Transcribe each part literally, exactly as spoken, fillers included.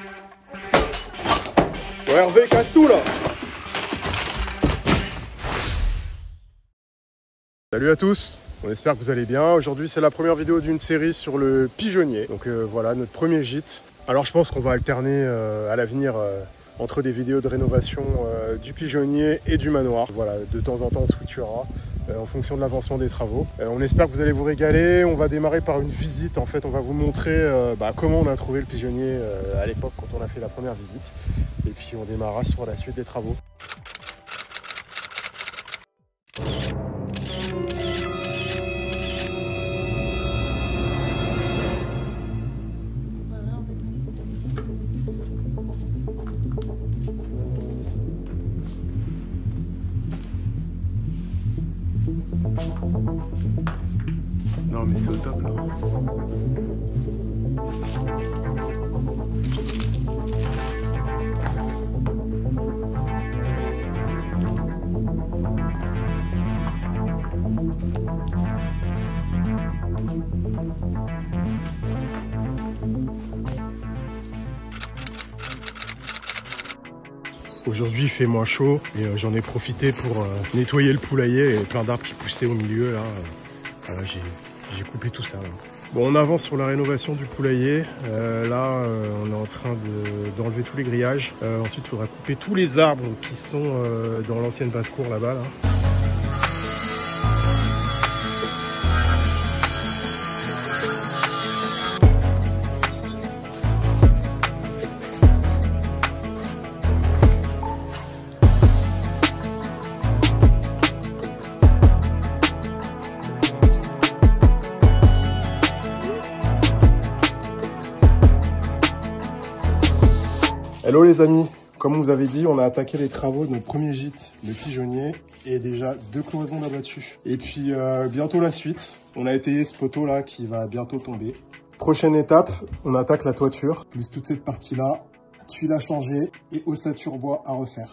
Ouais, Hervé, casse tout là. Salut à tous, on espère que vous allez bien. Aujourd'hui c'est la première vidéo d'une série sur le pigeonnier. Donc euh, voilà, notre premier gîte. Alors je pense qu'on va alterner euh, à l'avenir euh, entre des vidéos de rénovation euh, du pigeonnier et du manoir. Voilà, de temps en temps on switchera euh, en fonction de l'avancement des travaux. Euh, on espère que vous allez vous régaler. On va démarrer par une visite. En fait, on va vous montrer euh, bah, comment on a trouvé le pigeonnier euh, à l'époque quand on a fait la première visite. Et puis on démarrera sur la suite des travaux. Non mais c'est au top là. Aujourd'hui il fait moins chaud et euh, j'en ai profité pour euh, nettoyer le poulailler et plein d'arbres qui poussaient au milieu là. Euh, j'ai coupé tout ça là. Bon, on avance sur la rénovation du poulailler. Euh, là euh, on est en train d'enlever de, tous les grillages. Euh, ensuite il faudra couper tous les arbres qui sont euh, dans l'ancienne basse-cour là-bas là. Hello les amis, comme on vous avait dit, on a attaqué les travaux de notre premier gîte, le pigeonnier, et déjà deux cloisons là-dessus. Et puis euh, bientôt la suite, on a étayé ce poteau là qui va bientôt tomber. Prochaine étape, on attaque la toiture, plus toute cette partie-là, tuile à changer et ossature bois à refaire.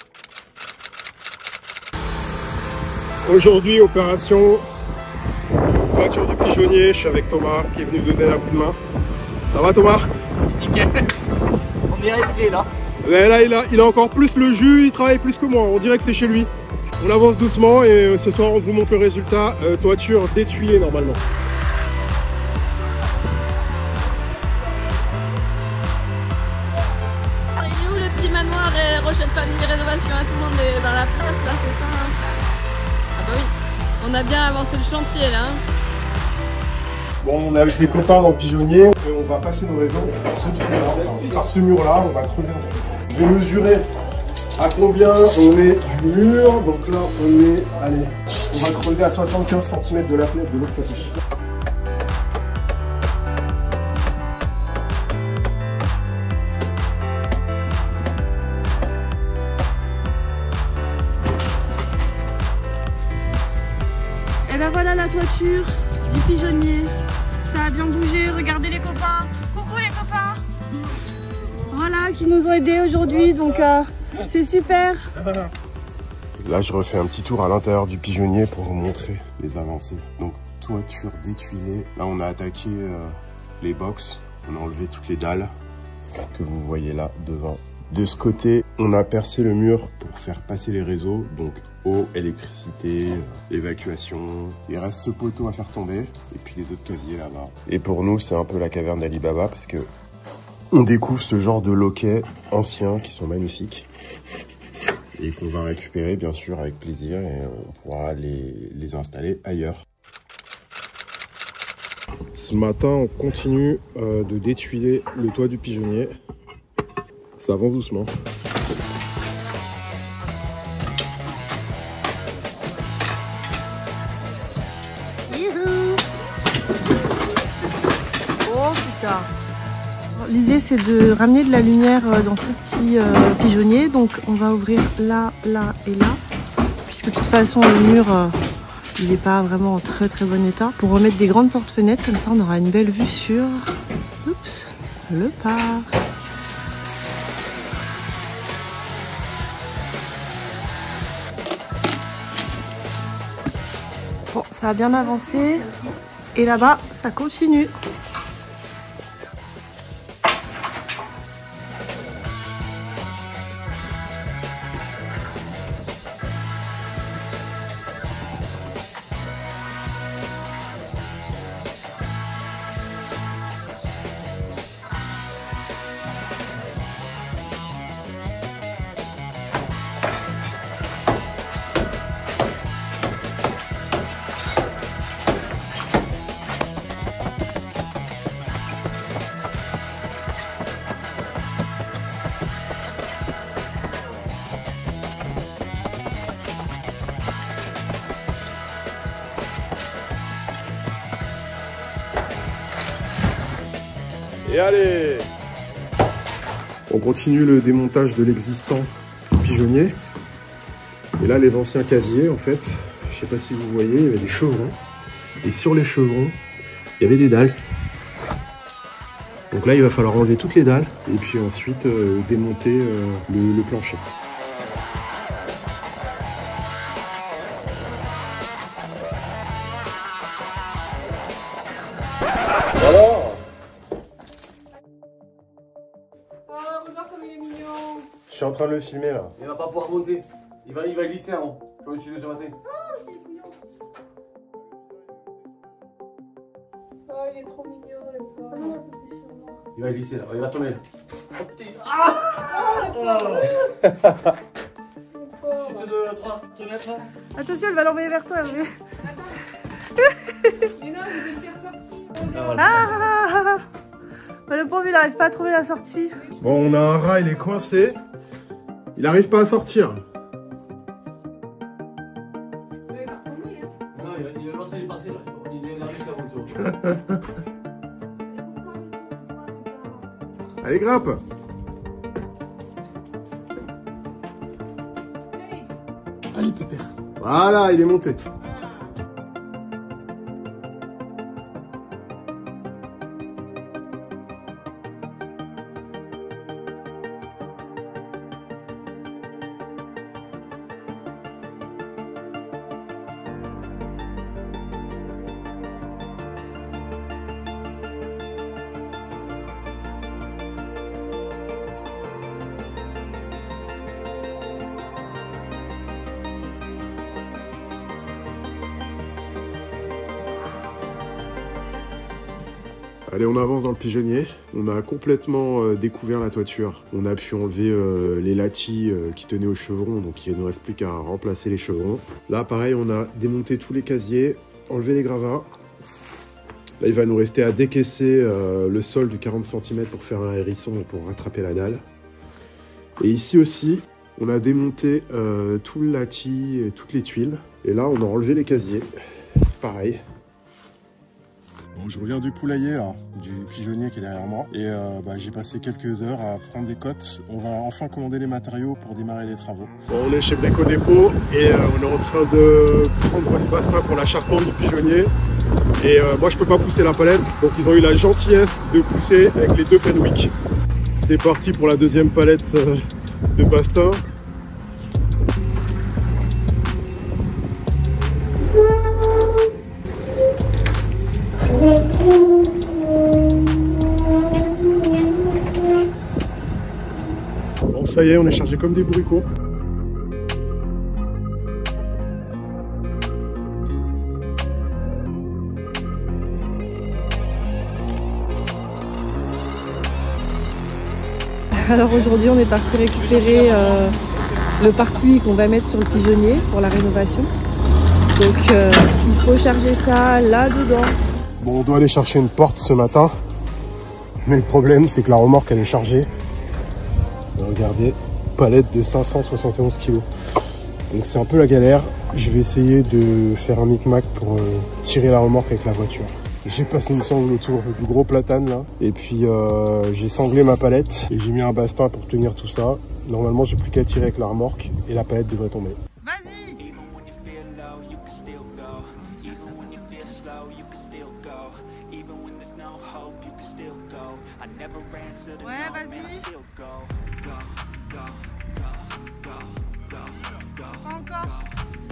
Aujourd'hui, opération toiture du pigeonnier, je suis avec Thomas qui est venu me donner un coup de main. Ça va Thomas? Nickel. On est réglé là. Et là il a, il a encore plus le jus, il travaille plus que moi, on dirait que c'est chez lui. On avance doucement et euh, ce soir on vous montre le résultat, euh, toiture détuilée normalement. Il est où le petit manoir et Rochette Famille Rénovation? Tout le monde est dans la place là, c'est ça hein? Ah bah oui, on a bien avancé le chantier là. Hein. Bon, on est avec les copains dans le pigeonnier et on va passer nos réseaux par ce trou-là, enfin, par ce mur-là, on va creuser. Je vais mesurer à combien on est du mur. Donc là, on est, allez, on va creuser à soixante-quinze centimètres de la fenêtre de l'autre côté. Et ben voilà la toiture du pigeonnier. Ça a bien bougé, regardez les copains. Coucou les copains. Voilà, qui nous ont aidés aujourd'hui, donc euh, c'est super. Là, je refais un petit tour à l'intérieur du pigeonnier pour vous montrer les avancées. Donc, toiture détuilée. Là, on a attaqué euh, les box. On a enlevé toutes les dalles que vous voyez là devant. De ce côté, on a percé le mur pour faire passer les réseaux. Donc, eau, électricité, euh, évacuation. Il reste ce poteau à faire tomber. Et puis les autres casiers là-bas. Et pour nous, c'est un peu la caverne d'Ali Baba parce que on découvre ce genre de loquets anciens qui sont magnifiques. Et qu'on va récupérer bien sûr avec plaisir et on pourra les, les installer ailleurs. Ce matin, on continue euh, de détuiler le toit du pigeonnier. Ça avance doucement. Youhou. Oh putain. L'idée c'est de ramener de la lumière dans ce petit euh, pigeonnier. Donc on va ouvrir là, là et là. Puisque de toute façon le mur euh, il n'est pas vraiment en très très bon état. Pour remettre des grandes portes-fenêtres, comme ça on aura une belle vue sur oups, le parc. Bon, ça a bien avancé. Et là-bas, ça continue. Et allez! On continue le démontage de l'existant pigeonnier. Et là, les anciens casiers, en fait, je sais pas si vous voyez, il y avait des chevrons. Et sur les chevrons, il y avait des dalles. Donc là, il va falloir enlever toutes les dalles et puis ensuite euh, démonter euh, le, le plancher. Alors, oh, regarde comme il est mignon. je suis en train de le filmer là. Il va pas pouvoir monter. Il va, il va glisser avant. Je vais utiliser ce matin. Oh, il est trop mignon, le pauvre. Oh non, c'était sur moi. Il va glisser là. Il va tomber. Oh putain. Ah Oh, Chute de trois mètres. attention, elle va l'envoyer vers toi, Hervé. Mais non, vous devez le faire sortir. Ah, ah, ah, ah. Mais le pauvre, il n'arrive pas à trouver la sortie. Bon, on a un rat, il est coincé. Il n'arrive pas à sortir. Il va retomber, hein. Non, il va, il va l'autre, il est passé là. Il est énervé avant le tour. Allez, grimpe. Allez, pépère. Voilà, il est monté. Allez, on avance dans le pigeonnier. On a complètement euh, découvert la toiture. On a pu enlever euh, les latis euh, qui tenaient aux chevrons, donc il ne nous reste plus qu'à remplacer les chevrons. Là, pareil, on a démonté tous les casiers, enlevé les gravats. Là, il va nous rester à décaisser euh, le sol du quarante centimètres pour faire un hérisson et pour rattraper la dalle. Et ici aussi, on a démonté euh, tout le latis et toutes les tuiles. Et là, on a enlevé les casiers. Pareil. Bon, je reviens du poulailler, là, du pigeonnier qui est derrière moi. Et euh, bah, j'ai passé quelques heures à prendre des cotes. On va enfin commander les matériaux pour démarrer les travaux. Bon, on est chez Beko Dépôt et euh, on est en train de prendre le bassin pour la charpente du pigeonnier. Et euh, moi, je peux pas pousser la palette. Donc, ils ont eu la gentillesse de pousser avec les deux Fenwick. C'est parti pour la deuxième palette euh, de bastin. Bon, ça y est, on est chargé comme des bourricots. Alors aujourd'hui, on est parti récupérer euh, le pare-pluie qu'on va mettre sur le pigeonnier pour la rénovation. Donc euh, il faut charger ça là-dedans. Bon, on doit aller chercher une porte ce matin. Mais le problème, c'est que la remorque, elle est chargée. Regardez, palette de cinq cent soixante et onze kilos. Donc c'est un peu la galère. Je vais essayer de faire un micmac pour euh, tirer la remorque avec la voiture. J'ai passé une sangle autour du gros platane là. Et puis euh, j'ai sanglé ma palette. Et j'ai mis un bastin pour tenir tout ça. Normalement, j'ai plus qu'à tirer avec la remorque. Et la palette devrait tomber. Vas-y! Ouais, vas-y! Pas encore?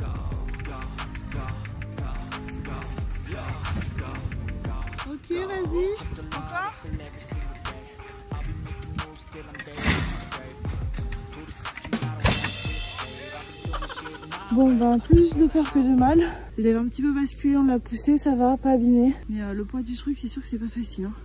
Ok, vas-y. Encore? Bon, ben plus de peur que de mal. Il avait un petit peu basculé, on l'a poussé, ça va, pas abîmé. Mais euh, le poids du truc, c'est sûr que c'est pas facile. Hein.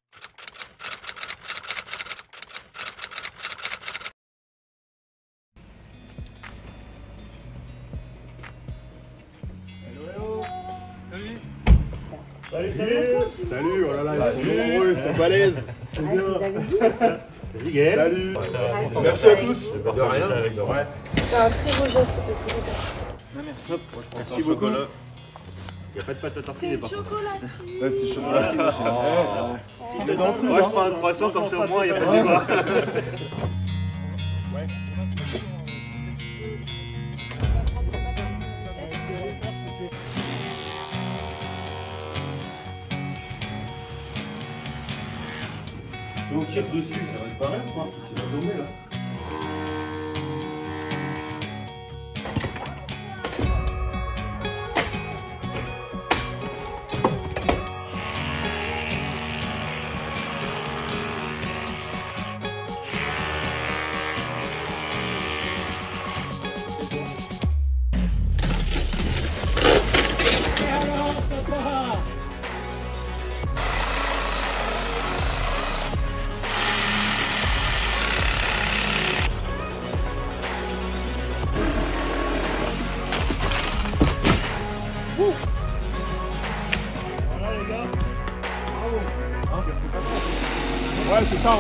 Salut, salut. Salut, oh là là, ils sont nombreux, ils sont balèzes. C'est bien. Salut Gaël. Salut. Merci à tous. De rien. C'est un très beau geste de ce Merci beaucoup. Il n'y a pas de pâte à tartiner par contre. Ouais, c'est chocolatine. On est dans tout. Moi je prends un croissant comme ça au moins il n'y a pas de débat. Si on tire dessus, ça reste pareil ou pas? Il va tomber là. Ouais, c'est ça. Hein.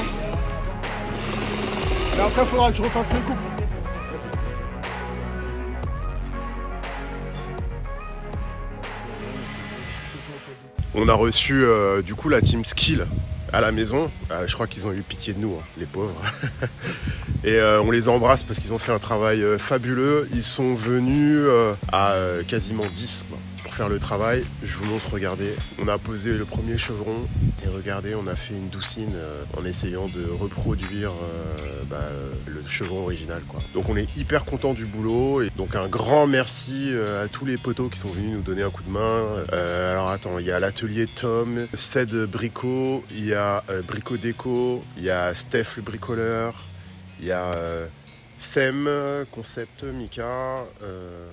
Mais après, il faudra que je refasse les coupes. On a reçu euh, du coup la team Skill à la maison. Euh, je crois qu'ils ont eu pitié de nous, hein, les pauvres. Et euh, on les embrasse parce qu'ils ont fait un travail euh, fabuleux. Ils sont venus euh, à euh, quasiment dix quoi, pour faire le travail. Je vous montre, regardez. On a posé le premier chevron et regardez, on a fait une doucine euh, en essayant de reproduire euh, bah, le chevron original, quoi. Donc on est hyper content du boulot. Et donc un grand merci euh, à tous les potos qui sont venus nous donner un coup de main. Euh, alors attends, il y a l'atelier Tom, Ced Brico, il y a euh, Brico Déco, il y a Steph le bricoleur. Il y a euh, Sem, Concept, Mika. Euh...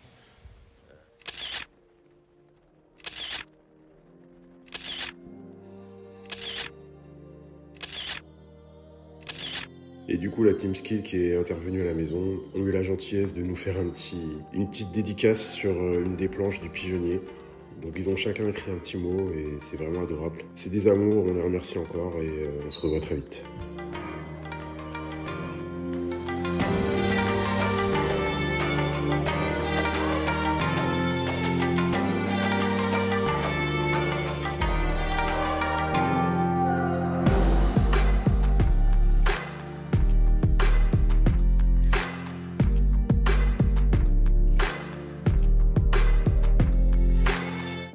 Et du coup, la Team Skill qui est intervenue à la maison ont eu la gentillesse de nous faire un petit, une petite dédicace sur une des planches du pigeonnier. Donc ils ont chacun écrit un petit mot et c'est vraiment adorable. C'est des amours, on les remercie encore et euh, on se revoit très vite.